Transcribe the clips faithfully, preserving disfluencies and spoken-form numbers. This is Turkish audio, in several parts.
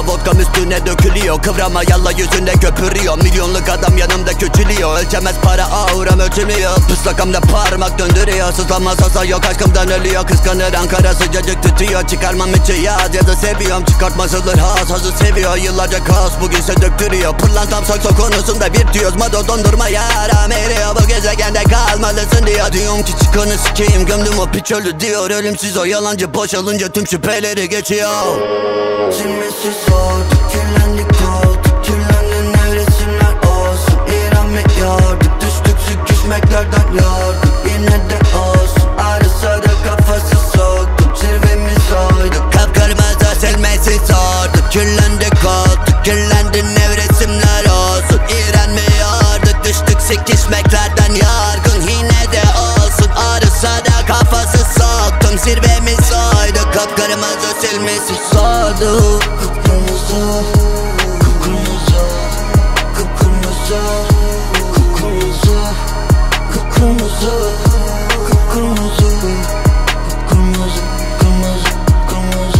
vodkam üstüne dökülüyor. Kıvrama yalla yüzünde köpürüyor. Milyonluk adam yanımda küçülüyor. Ölçemez para auram ölçülüyor. Pıslakamda parmak döndürüyor. Sızlamaz hasa yok aşkımdan ölüyor. Kıskanır Ankara sıcacık tutuyor. Çıkarmam içi yaz ya da seviyorum. Çıkartmasılır has hazı seviyor. Yıllarca kaos bugünse döktürüyor. Pırlantam sakso konusunda bir diyoruz. Mado dondurma yaram eriyor. Bu gezegende kalmalısın diyor. Diyorum ki çıkanı sikeyim gömdüm o piç ölü diyor. Ölümsüz o yalancı boşalınca tüm şüpheleri geçiyor. Silmesi zor, kirlendik olduk. Kirlendin nevresimler olsun. İran mı yorduk, düştük sıkışmaklardan yorduk. Yine de olsun, arasa da kafası soktuk. Zirvemiz oyduk, kapkırmızı silmesi zorduk. Kirlendik olduk, kirlendin nevresimler olsun. İran mı yorduk, düştük sıkışmaklardan yorgun. Yine de olsun, arasa da kafası soktum. Zirvemiz oyduk, kapkırmızı silmesi zorduk. kıpkırmızı, kıpkırmızı, kıpkırmızı, kıpkırmızı, kıpkırmızı, kıpkırmızı, kıpkırmızı, kırmızı, kırmızı.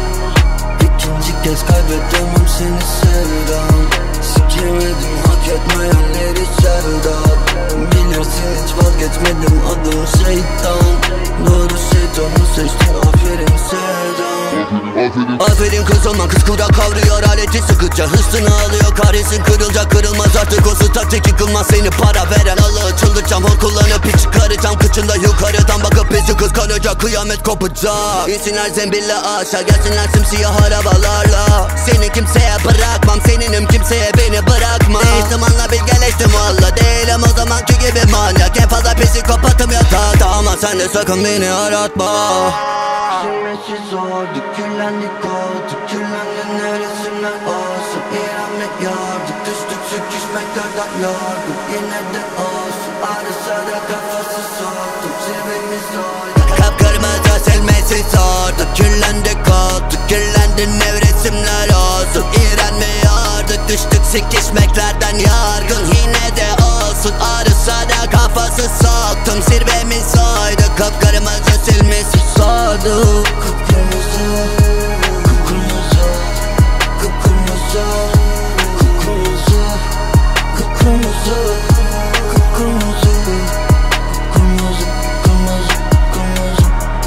İkinci kez kaybedemem seni sevdam. Sikemedim hak etmeyenleri sevdam. Bilirsin hiç vazgeçmedim adım şeytan. Doğru şeytanı seçtin aferin sevdam. Aferin kız olman kız kura kavruyor aleti sıkıca. Hırsını alıyor kahretsin kırılacak kırılmaz artık o statik yıkılmaz. Seni para veren alığı çıldıracağım hor kullanıp hiç çıkaracağım. Kıçında yukarıdan bakıp bizi kıskanacak kıyamet kopacak. İnsinler zembille aşağı gelsinler simsiyah arabalarla. Seni kimseye bırakmam seninim kimseye beni bırakma. Değiştim anla bilgeleştim valla değilim o zamanki gibi manyak. En fazla psikopatım yatağda ama sen de sakın beni aratma. Silmesi zordu, kirlendik olduk. Kirlendin nevresimler olsun. İran mı yorduk, düştük sıkışmaklardan yorduk. Yine de olsun, arasa da kafası soktuk. Zirvemiz oyduk, kapkırmızı silmesi zorduk. Kirlendik olduk, kirlendin nevresimler olsun. İran mı yorduk, düştük sıkışmaklardan yorgun. Yine de olsun, arasa da kafası soktum. Zirvemiz oyduk, kapkırmızı silmesi zorduk. kıpkırmızı, kıpkırmızı, kıpkırmızı, kıpkırmızı, kıpkırmızı, kıpkırmızı, kıpkırmızı, kırmızı, kırmızı.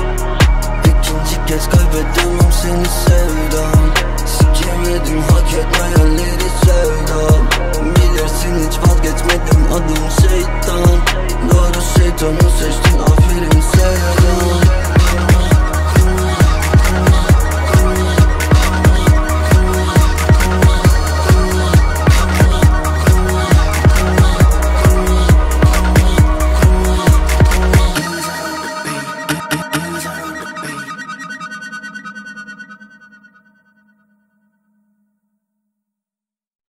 İkinci kez kaybedemem seni sevdam. Sikemedim hak etmeyenleri sevdam. Bilirsin hiç vazgeçmedim adım şeytan. Doğru şeytanı seçtin aferin